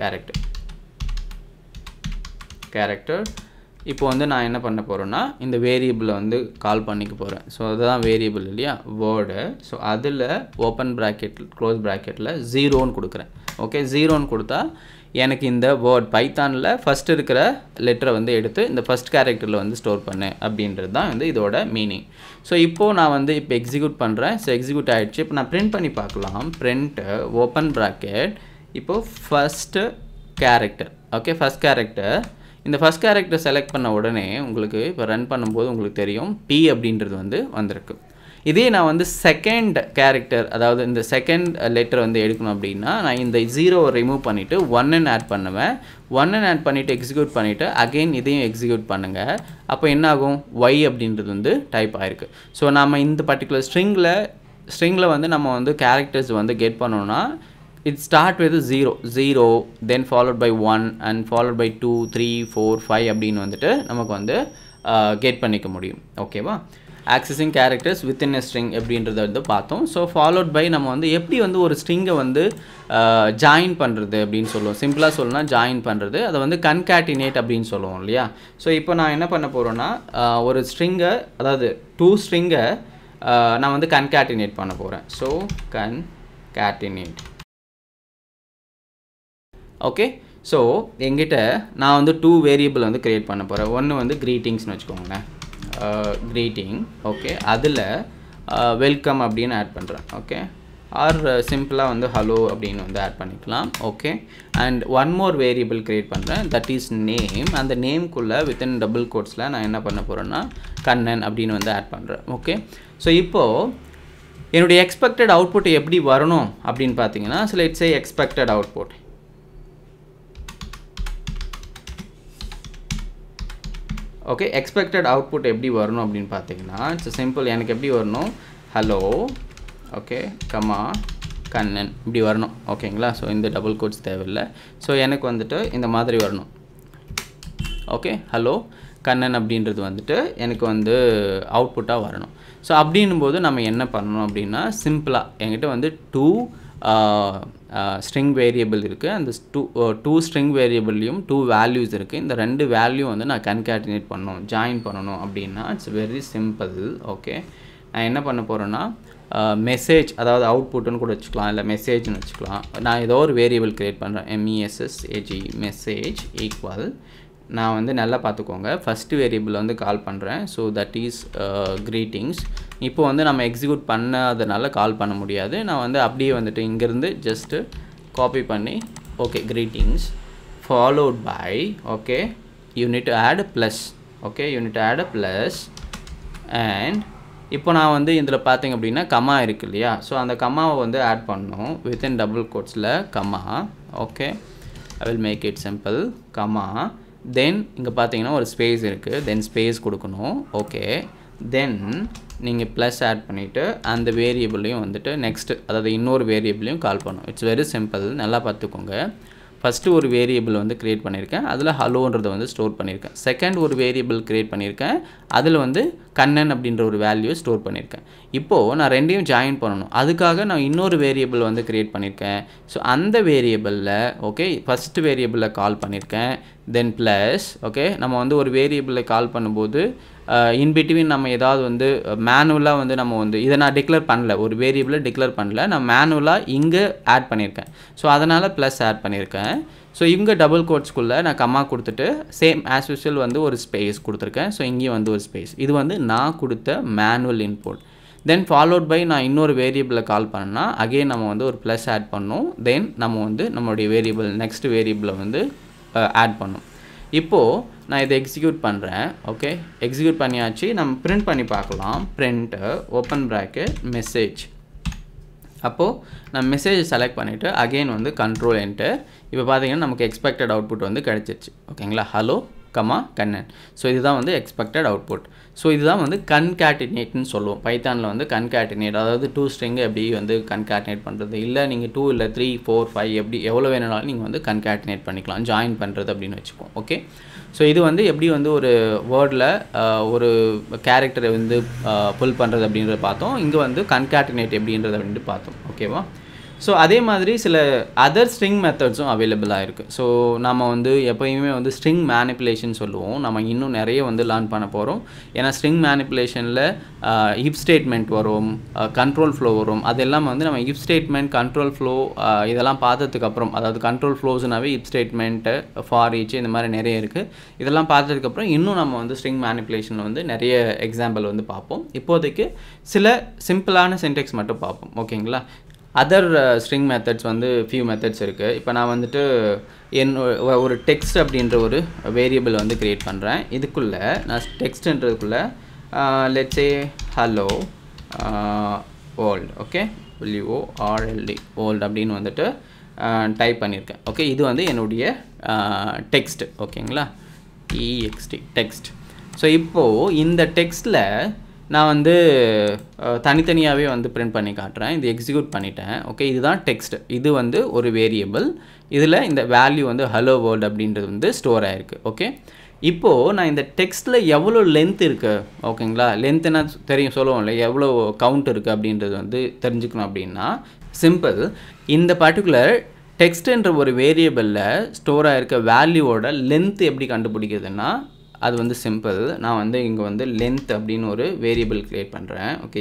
character. இப்போ வந்து நான் என்ன பண்ண போகிறேன்னா, இந்த வேரியபிளை வந்து கால் பண்ணிக்க போகிறேன். ஸோ அதுதான் வேரியபிள் இல்லையா, வேர்டு. ஸோ அதில் ஓப்பன் ப்ராக்கெட் க்ளோஸ் ப்ராக்கெட்டில் 0ன்னு கொடுக்குறேன். ஓகே, 0ன்னு கொடுத்தா எனக்கு இந்த வேர்ட் பைத்தானில் ஃபஸ்ட்டு இருக்கிற லெட்டரை வந்து எடுத்து இந்த ஃபஸ்ட் கேரக்டரில் வந்து ஸ்டோர் பண்ணேன் அப்படின்றது தான் வந்து இதோட மீனிங். ஸோ இப்போது நான் வந்து இப்போ எக்ஸிக்யூட் பண்ணுறேன். ஸோ எக்ஸிக்யூட் ஆகிடுச்சு. இப்போ நான் பிரிண்ட் பண்ணி பார்க்கலாம். பிரிண்ட்டு ஓப்பன் ப்ராக்கெட், இப்போது first character, okay, first character. இந்த ஃபஸ்ட் கேரக்டர் செலக்ட் பண்ண உடனே உங்களுக்கு இப்போ ரன் பண்ணும்போது உங்களுக்கு தெரியும் P அப்படின்றது வந்து வந்திருக்கு. இதே நான் வந்து செகண்ட் கேரக்டர், அதாவது இந்த செகண்ட் லெட்டர் வந்து எடுக்கணும் அப்படின்னா, நான் இந்த 0 ரிமூவ் பண்ணிவிட்டு 1ன்னு ஆட் பண்ணுவேன். 1ன்னு ஆட் பண்ணிவிட்டு எக்ஸிக்யூட் பண்ணிவிட்டு அகெயின் இதையும் எக்ஸிக்யூட் பண்ணுங்கள். அப்போ என்ன ஆகும், Y அப்படின்றது வந்து டைப் ஆகிருக்கு. ஸோ நம்ம இந்த பர்டிகுலர் ஸ்ட்ரிங்கில் வந்து நம்ம வந்து கேரக்டர்ஸ் வந்து கெட் பண்ணோன்னா, it start with 0 then followed by 1 and followed by 2 3 4 5 அப்படின்னு வந்துட்டு நமக்கு வந்து கெட் பண்ணிக்க முடியும். ஓகேவா, accessing characters within a string அப்படின்றத வந்து பார்த்தோம். ஸோ ஃபாலோட் பை நம்ம வந்து எப்படி வந்து ஒரு ஸ்ட்ரிங்கை வந்து ஜாயின் பண்ணுறது அப்படின்னு சொல்லுவோம். சிம்பிளாக சொல்லணும்னா ஜாயின் பண்ணுறது, அதை வந்து கன்கேட்டினேட் அப்படின்னு சொல்லுவோம் இல்லையா. ஸோ இப்போ நான் என்ன பண்ண போகிறேன்னா, ஒரு ஸ்ட்ரிங்கை, அதாவது 2 ஸ்ட்ரிங்கை நான் வந்து கன்கேட்டினேட் பண்ண போகிறேன். So concatenate. ஓகே, ஸோ எங்கிட்ட நான் வந்து 2 வேரியபிள் வந்து க்ரியேட் பண்ண போகிறேன். ஒன்று வந்து க்ரீட்டிங்ஸ்னு வச்சுக்கோங்களேன், க்ரீட்டிங். ஓகே, அதில் வெல்கம் அப்படின்னு ஆட் பண்ணுறேன். ஓகே, ஆர் சிம்பிளாக வந்து ஹலோ அப்படின்னு வந்து ஆட் பண்ணிக்கலாம். Okay, and one more variable create பண்ணுறேன், தட் இஸ் நேம். அந்த நேம்குள்ளே வித்தின் டபுள் கோட்ஸில் நான் என்ன பண்ண போகிறேன்னா கண்ணன் அப்படின்னு வந்து ஆட் பண்ணுறேன். ஓகே, ஸோ இப்போது என்னுடைய எக்ஸ்பெக்டட் அவுட்புட் எப்படி வரணும் அப்படின்னு பார்த்தீங்கன்னா, so let's say expected output. Okay, expected output எப்படி வரணும் அப்படின்னு பார்த்தீங்கன்னா, இட்ஸ் சிம்பிள். எனக்கு எப்படி வரணும், ஹலோ, ஓகே, கமா கண்ணன் இப்படி வரணும். ஓகேங்களா, ஸோ இந்த டபுள் கோட்ஸ் தேவையில்லை. ஸோ எனக்கு வந்துட்டு இந்த மாதிரி வரணும். ஓகே ஹலோ கண்ணன் அப்படின்றது வந்துட்டு எனக்கு வந்து அவுட்புட்டாக வரணும். ஸோ அப்படின்னும்போது நம்ம என்ன பண்ணணும் அப்படின்னா சிம்பிளாக என்கிட்ட வந்து 2 ஸ்ட்ரிங் வேரியபிள் இருக்குது. அந்த டூ ஸ்ட்ரிங் வேரியபிள்லையும் 2 வேல்யூஸ் இருக்குது. இந்த 2 வேல்யூ வந்து நான் கன்கேட்டினேட் பண்ணணும், ஜாயின் பண்ணணும் அப்படின்னா இட்ஸ் வெரி சிம்பிள். ஓகே நான் என்ன பண்ண போகிறேன்னா மெசேஜ், அதாவது அவுட்புட்டுன்னு கூட வச்சுக்கலாம், இல்லை மெசேஜ்னு வச்சுக்கலாம். நான் ஏதோ ஒரு வேரியபிள் க்ரியேட் பண்ணுறேன், MESSAG மெசேஜ் ஈக்குவல், நான் வந்து நல்லா பார்த்துக்கோங்க ஃபஸ்ட்டு வேரியபிள் வந்து கால் பண்ணுறேன். So that is greetings. இப்போ வந்து நம்ம எக்ஸிக்யூட் பண்ணாதனால கால் பண்ண முடியாது. நான் வந்து அப்படியே வந்துட்டு இங்கேருந்து ஜஸ்ட்டு காப்பி பண்ணி okay greetings followed by okay unit add plus. Okay unit add plus and இப்போ நான் வந்து இதில் பார்த்தீங்க அப்படின்னா கமா இருக்குது இல்லையா? ஸோ அந்த கமாவை வந்து ஆட் பண்ணணும் வித்தின் டபுள் கோட்ஸில் comma. Okay I will make it simple comma. Then இங்கே பார்த்தீங்கன்னா ஒரு ஸ்பேஸ் இருக்குது, தென் ஸ்பேஸ் கொடுக்கணும். ஓகே தென் நீங்கள் ப்ளஸ் ஆட் பண்ணிவிட்டு அந்த வேரியபிளையும் வந்துட்டு நெக்ஸ்ட்டு, அதாவது இன்னொரு வேரியபிளையும் கால் பண்ணணும். இட்ஸ் வெரி சிம்பிள், நல்லா பார்த்துக்கோங்க. ஃபஸ்ட்டு ஒரு வேரியபிள் வந்து க்ரியேட் பண்ணியிருக்கேன், அதில் ஹலோன்றதை வந்து ஸ்டோர் பண்ணியிருக்கேன். செகண்ட் ஒரு வேரியபிள் க்ரியேட் பண்ணியிருக்கேன், அதில் வந்து கண்ணன் அப்படின்ற ஒரு வேல்யூ ஸ்டோர் பண்ணியிருக்கேன். இப்போது நான் ரெண்டையும் ஜாயின் பண்ணணும், அதுக்காக நான் இன்னொரு வேரியபிள் வந்து க்ரியேட் பண்ணியிருக்கேன். ஸோ அந்த வேரியபிளில் ஓகே ஃபஸ்ட்டு வேரியபிளில் கால் பண்ணியிருக்கேன், தென் ப்ளஸ் ஓகே நம்ம வந்து ஒரு வேரியபிளை கால் பண்ணும்போது இன்பிட்வீன் நம்ம ஏதாவது வந்து மேனுவலாக வந்து நம்ம வந்து இதை நான் டிக்ளேர் பண்ணல, ஒரு வேரியபிளை டிக்ளேர் பண்ணல, நான் மேனுவலாக இங்கே ஆட் பண்ணியிருக்கேன். ஸோ அதனால் ப்ளஸ் ஆட் பண்ணியிருக்கேன். ஸோ இங்கே டபுள் கோட்ஸ்குள்ளே நான் கம்மா கொடுத்துட்டு சேம் ஆஸ் யூஷுவல் வந்து ஒரு ஸ்பேஸ் கொடுத்துருக்கேன். ஸோ இங்கேயும் வந்து ஒரு ஸ்பேஸ், இது வந்து நான் கொடுத்த manual input. Then followed by நான் இன்னொரு வேரியபிளை கால் பண்ணேன்னா அகெயின் நம்ம வந்து ஒரு ப்ளஸ் ஆட் பண்ணணும். தென் நம்ம வந்து நம்மளுடைய வேரியபிள் நெக்ஸ்ட் வேரியபிளை வந்து ஆட் பண்ணணும். இப்போது நான் இதை எக்ஸிக்யூட் பண்ணுறேன். ஓகே எக்ஸிக்யூட் பண்ணியாச்சு, நம்ம பிரிண்ட் பண்ணி பார்க்கலாம். Print open bracket message. அப்போது நான் மெசேஜ் செலக்ட் பண்ணிவிட்டு அகெயின் வந்து கண்ட்ரோல் என்டர். இப்போ பார்த்தீங்கன்னா நமக்கு எக்ஸ்பெக்டட் அவுட்புட் வந்து கிடச்சிருச்சு. ஓகேங்களா, ஹலோ கமா கண்ணன். ஸோ இதுதான் வந்து எக்ஸ்பெக்டட் அவுட்புட். ஸோ இதுதான் வந்து கன்கேட்டினேட்னு சொல்லுவோம். பைத்தானில் வந்து கன்கேட்டினேட், அதாவது 2 ஸ்ட்ரிங்கை எப்படி வந்து கன்கேட்டினேட் பண்ணுறது, இல்லை நீங்கள் 2 இல்லை 3 4 5 எப்படி எவ்வளோ வேணுனாலும் நீங்கள் வந்து கன்கேட்டினேட் பண்ணிக்கலாம், ஜாயின் பண்ணுறது அப்படின்னு வச்சுப்போம். ஓகே ஸோ இது வந்து எப்படி வந்து ஒரு வேர்டில் ஒரு கேரக்டரை வந்து புல் பண்ணுறது அப்படின்றத பார்த்தோம். இங்கே வந்து கன்கேட்டினேட் எப்படின்றது அப்படின்ட்டு பார்த்தோம். ஓகேவா? ஸோ அதே மாதிரி சில அதர் ஸ்ட்ரிங் மெத்தட்ஸும் அவைலபிளாக இருக்குது. ஸோ நம்ம வந்து எப்போயுமே வந்து ஸ்ட்ரிங் மேனிப்புலேஷன் சொல்லுவோம். நம்ம இன்னும் நிறைய வந்து லேர்ன் பண்ண போகிறோம். ஏன்னா ஸ்ட்ரிங் மேனிப்புலேஷனில் இஃப் ஸ்டேட்மெண்ட் வரும், கண்ட்ரோல் ஃப்ளோ வரும். அதெல்லாம் வந்து நம்ம இஃப் ஸ்டேட்மெண்ட், கண்ட்ரோல் ஃப்ளோ இதெல்லாம் பார்த்ததுக்கப்புறம், அதாவது கண்ட்ரோல் ஃப்ளோஸ்னாவே இஃப் ஸ்டேட்மெண்ட்டு, ஃபார் ஈச், இந்த மாதிரி நிறைய இருக்குது. இதெல்லாம் பார்த்ததுக்கப்புறம் இன்னும் நம்ம வந்து ஸ்ட்ரிங் மேனிப்புலேஷனில் வந்து நிறைய எக்ஸாம்பிள் வந்து பார்ப்போம். இப்போதைக்கு சில சிம்பிளான சின்டெக்ஸ் மட்டும் பார்ப்போம். ஓகேங்களா? அதர் ஸ்ட்ரிங் மெத்தட்ஸ் வந்து ஃபியூ மெத்தட்ஸ் இருக்குது. இப்போ நான் வந்துட்டு ஒரு டெக்ஸ்ட் அப்படின்ற ஒரு வேரியபிள் வந்து க்ரியேட் பண்ணுறேன். இதுக்குள்ளே நான் டெக்ஸ்ட்ன்றதுக்குள்ளே let's say hello world. Okay WORLD world அப்படின்னு வந்துட்டு டைப் பண்ணியிருக்கேன். ஓகே இது வந்து என்னுடைய டெக்ஸ்ட். ஓகேங்களா, EXT டெக்ஸ்ட். ஸோ இப்போது இந்த டெக்ஸ்ட்டில் நான் வந்து தனித்தனியாகவே வந்து பிரிண்ட் பண்ணி காட்டுறேன். இது எக்ஸிக்யூட் பண்ணிட்டேன். ஓகே இதுதான் டெக்ஸ்ட். இது வந்து ஒரு வேரியபிள். இதில் இந்த வேல்யூ வந்து ஹலோ வேர்ல்ட் அப்படின்றது வந்து ஸ்டோர் ஆகிருக்கு. ஓகே இப்போது நான் இந்த டெக்ஸ்ட்டில் எவ்வளோ லென்த் இருக்குது, ஓகேங்களா, லென்த்துனா தெரியும் சொல்லுவோம் இல்லை, எவ்வளோ கவுண்ட் இருக்குது அப்படின்றது வந்து தெரிஞ்சுக்கணும். அப்படின்னா சிம்பிள், இந்த பர்டிகுலர் டெக்ஸ்ட்ன்ற ஒரு வேரியபிளில் ஸ்டோர் ஆகிருக்க வேல்யூவோட லென்த் எப்படி கண்டுபிடிக்கிறதுனா அது வந்து சிம்பிள். நான் வந்து இங்கே வந்து லென்த் அப்படின்னு ஒரு வேரியபிள் க்ரியேட் பண்ணுறேன். Okay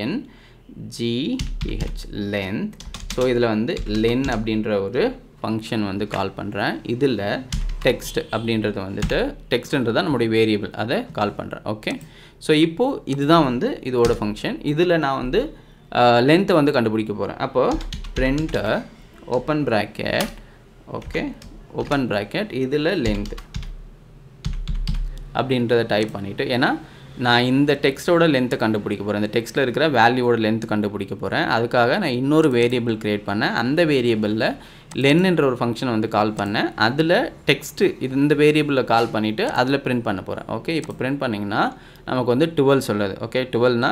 LENGTH length. ஸோ இதில் வந்து லென் அப்படின்ற ஒரு ஃபங்க்ஷன் வந்து கால் பண்ணுறேன். இதில் டெக்ஸ்ட் அப்படின்றது வந்துட்டு டெக்ஸ்ட்ன்றது தான் நம்முடைய வேரியபிள், அதை கால் பண்ணுறேன். ஓகே ஸோ இப்போது இதுதான் வந்து இதோட ஃபங்க்ஷன். இதில் நான் வந்து லென்த்தை வந்து கண்டுபிடிக்க போகிறேன். அப்போது print open bracket okay open bracket இதில் லென்த் அப்படின்றத டைப் பண்ணிவிட்டு, ஏன்னா நான் இந்த டெக்ஸ்ட்டோட லென்த்தை கண்டுபிடிக்க போகிறேன், இந்த டெக்ஸ்ட்டில் இருக்கிற வேல்யூவோட லென்த் கண்டுபிடிக்க போகிறேன். அதுக்காக நான் இன்னொரு வேரியபிள் க்ரியேட் பண்ணேன். அந்த வேரியபிளில் லென்ன்ற ஒரு ஃபங்க்ஷனை வந்து கால் பண்ணேன். அதில் டெக்ஸ்ட்டு இந்த வேரியபிளில் கால் பண்ணிவிட்டு அதில் பிரிண்ட் பண்ண போகிறேன். ஓகே இப்போ பிரிண்ட் பண்ணிங்கன்னா நமக்கு வந்து 12 சொல்லுது. ஓகே 12னா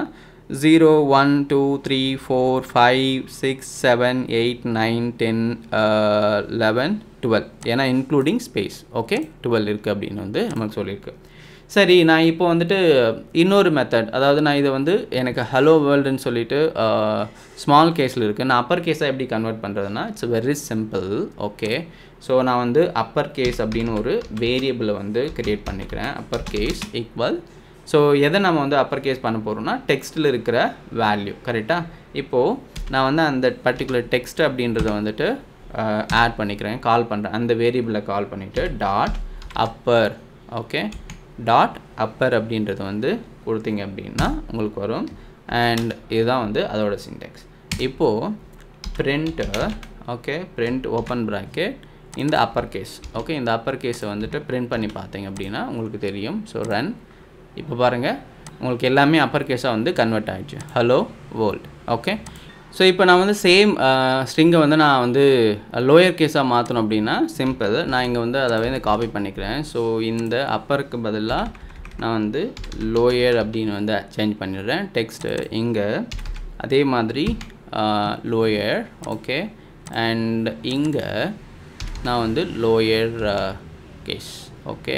0 1 2 3 4 5 6 7 8 9 10 11 12 ஏன்னா இன்க்ளூடிங் ஸ்பேஸ் ஓகே 12 இருக்குது அப்படின்னு வந்து நமக்கு சொல்லியிருக்கு. சரி நான் இப்போ வந்துட்டு இன்னொரு மெத்தட், அதாவது நான் இதை வந்து எனக்கு ஹலோ வேர்ல்டுன்னு சொல்லிட்டு ஸ்மால் கேஸில் இருக்குது, நான் அப்பர் கேஸாக எப்படி கன்வெர்ட் பண்ணுறதுன்னா it's very simple. Okay so நான் வந்து அப்பர் கேஸ் அப்படின்னு ஒரு வேரியபிளை வந்து க்ரியேட் பண்ணிக்கிறேன். அப்பர் கேஸ் ஈக்குவல், ஸோ எதை நம்ம வந்து அப்பர் கேஸ் பண்ண போகிறோம்னா டெக்ஸ்ட்டில் இருக்கிற வேல்யூ கரெக்டாக. இப்போது நான் வந்து அந்த பர்டிகுலர் டெக்ஸ்ட் அப்படின்றத வந்துட்டு ஆட் பண்ணிக்கிறேன், கால் பண்ணுறேன், அந்த வேரியபிளை கால் பண்ணிவிட்டு dot upper. Okay dot upper அப்படின்றது வந்து கொடுத்தீங்க அப்படின்னா உங்களுக்கு வரும். அண்ட் இதுதான் வந்து அதோட சின்டெக்ஸ். இப்போது print okay print open bracket இந்த அப்பர் கேஸ். ஓகே இந்த அப்பர் கேஸை வந்துட்டு பிரிண்ட் பண்ணி பார்த்தீங்க அப்படின்னா உங்களுக்கு தெரியும். So run. இப்போ பாருங்கள் உங்களுக்கு எல்லாமே அப்பர் கேஸாக வந்து கன்வெர்ட் ஆகிடுச்சு, ஹலோ வேர்ல்ட். ஓகே ஸோ இப்போ நான் வந்து சேம் ஸ்ட்ரிங்கை வந்து நான் வந்து லோயர் கேஸாக மாற்றணும் அப்படின்னா சிம்பிள், நான் இங்கே வந்து அதை வந்து காப்பி பண்ணிக்கிறேன். ஸோ இந்த அப்பருக்கு பதிலாக நான் வந்து லோயர் அப்படின்னு வந்து சேஞ்ச் பண்ணிடுறேன். டெக்ஸ்ட்டு இங்கே அதே மாதிரி லோயர். ஓகே அண்ட் இங்கே நான் வந்து lower case. Okay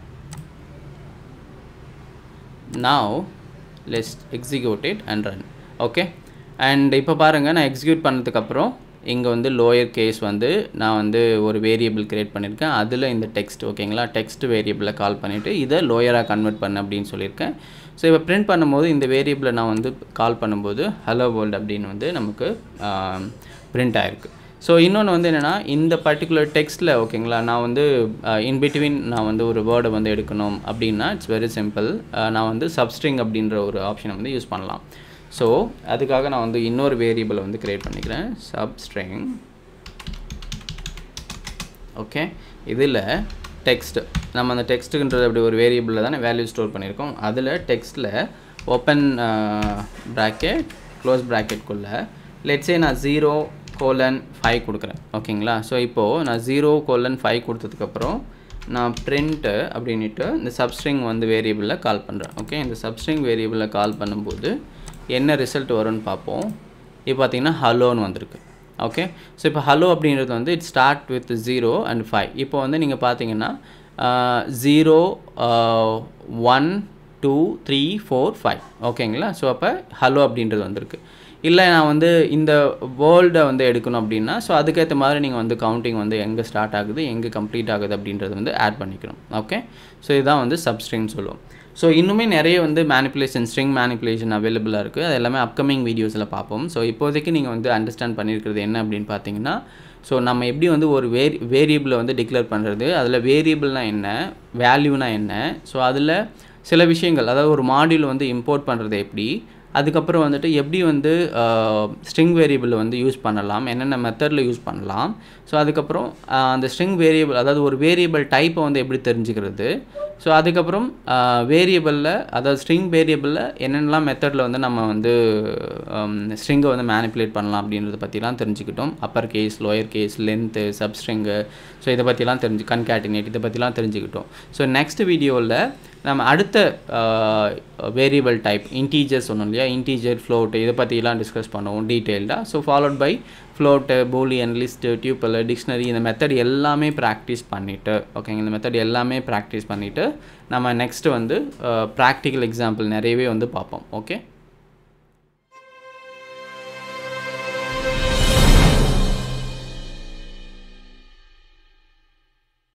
now let's execute it and run. okay and இப்போ பாருங்கள் நான் எக்ஸிக்யூட் பண்ணதுக்கப்புறம் இங்கே வந்து லோயர் கேஸ் வந்து நான் வந்து ஒரு வேரியபிள் க்ரியேட் பண்ணியிருக்கேன், அதில் இந்த டெக்ஸ்ட் ஓகேங்களா டெக்ஸ்ட் வேரியபிளை கால் பண்ணிவிட்டு இதை லோயராக கன்வெர்ட் பண்ண அப்படின்னு சொல்லியிருக்கேன். ஸோ இப்போ பிரிண்ட் பண்ணும்போது இந்த வேரியபிளை நான் வந்து கால் பண்ணும்போது ஹலோ வேர்ல்டு அப்படின்னு வந்து நமக்கு பிரிண்ட் ஆகிருக்கு. ஸோ இன்னொன்று வந்து என்னென்னா இந்த பர்டிகுலர் டெக்ஸ்ட்டில் ஓகேங்களா நான் வந்து இன்பிட்வீன் நான் வந்து ஒரு வேர்டை வந்து எடுக்கணும் அப்படின்னா இட்ஸ் வெரி சிம்பிள், நான் வந்து சப்ஸ்ட்ரிங் அப்படின்ற ஒரு ஆப்ஷனை வந்து யூஸ் பண்ணலாம். ஸோ அதுக்காக நான் வந்து இன்னொரு வேரியபிளை வந்து க்ரியேட் பண்ணிக்கிறேன், சப்ஸ்ட்ரிங். ஓகே இதில் டெக்ஸ்ட் நம்ம அந்த டெக்ஸ்ட்டுன்றது அப்படி ஒரு வேரியபிளில் தானே வேல்யூ ஸ்டோர் பண்ணியிருக்கோம், அதில் டெக்ஸ்ட்டில் ஓப்பன் ப்ராக்கெட் க்ளோஸ் ப்ராக்கெட்குள்ளே லெட்ஸே நான் 0:5 கொடுக்குறேன் ஓகேங்களா. ஸோ இப்போது நான் 0:5 கொடுத்ததுக்கப்புறம் நான் பிரிண்ட்டு அப்படின்ட்டு இந்த சப்ஸ்ட்ரிங் வந்து வேரியபிளில் கால் பண்ணுறேன். ஓகே இந்த சப்ஸ்ட்ரிங் வேரியபிளில் கால் பண்ணும்போது என்ன ரிசல்ட் வரும்னு பார்ப்போம். இப்போ பார்த்தீங்கன்னா ஹலோன்னு வந்திருக்கு. ஓகே ஸோ இப்போ ஹலோ அப்படின்றது வந்து இட் ஸ்டார்ட் வித் 0 and 5. இப்போ வந்து நீங்கள் பார்த்தீங்கன்னா 0 1 2 3 4 5 ஓகேங்களா. ஸோ அப்போ ஹலோ அப்படின்றது வந்திருக்கு. இல்லை நான் வந்து இந்த வேர்ல்டை வந்து எடுக்கணும் அப்படின்னா ஸோ அதுக்கேற்ற மாதிரி நீங்கள் வந்து கவுண்டிங் வந்து எங்கே ஸ்டார்ட் ஆகுது எங்கே கம்ப்ளீட் ஆகுது அப்படின்றது வந்து ஆட் பண்ணிக்கணும். ஓகே ஸோ இதுதான் வந்து சப்ஸ்ட்ரிங்னு சொல்லுவோம். ஸோ இன்னுமே நிறைய வந்து மேனிப்புலேஷன் ஸ்ட்ரிங் மேனிப்புலேஷன் அவைலபிளாக இருக்குது, அது எல்லாமே அப்கமிங் வீடியோஸில் பார்ப்போம். ஸோ இப்போதைக்கு நீங்கள் வந்து அண்டர்ஸ்டாண்ட் பண்ணியிருக்கிறது என்ன அப்படின்னு பார்த்தீங்கன்னா ஸோ நம்ம எப்படி வந்து ஒரு வேரியபிளை வந்து டிக்ளேர் பண்ணுறது, அதில் வேரியபிள்னால் என்ன, வேல்யூனா என்ன, ஸோ அதில் சில விஷயங்கள் அதாவது ஒரு மாடியூல் வந்து இம்போர்ட் பண்ணுறது எப்படி, அதுக்கப்புறம் வந்துட்டு எப்படி வந்து ஸ்ட்ரிங் வேரியபிளை வந்து யூஸ் பண்ணலாம், என்னென்ன மெத்தடில் யூஸ் பண்ணலாம், ஸோ அதுக்கப்புறம் அந்த ஸ்ட்ரிங் வேரியபிள் அதாவது ஒரு வேரியபிள் டைப்பை வந்து எப்படி தெரிஞ்சுக்கிறது, ஸோ அதுக்கப்புறம் வேரியபிளில் அதாவது ஸ்ட்ரிங் வேரியபிளில் என்னென்னலாம் மெத்தடில் வந்து நம்ம வந்து ஸ்ட்ரிங்கை வந்து மேனிப்புலேட் பண்ணலாம் அப்படின்றத பற்றிலாம் தெரிஞ்சுக்கிட்டோம். Upper case lower case length substring so இதை பற்றிலாம் கன்கேட்டினேட் இதை பற்றிலாம் தெரிஞ்சுக்கிட்டோம். ஸோ நெக்ஸ்ட் வீடியோவில் நம்ம அடுத்த வேரியபிள் டைப் இன்டீஜர் சொன்னோம் இல்லையா, இன்டீஜர் ஃப்ளோட் இதை பற்றிலாம் டிஸ்கஸ் பண்ணுவோம் டீட்டெயில்டாக. So followed by float boolean list tuple dictionary இந்த மெத்தட் எல்லாமே ப்ராக்டிஸ் பண்ணிவிட்டு ஓகேங்க இந்த மெத்தட் எல்லாமே ப்ராக்டிஸ் பண்ணிவிட்டு நம்ம நெக்ஸ்ட்டு வந்து ப்ராக்டிக்கல் எக்ஸாம்பிள் நிறையவே வந்து பார்ப்போம். ஓகே.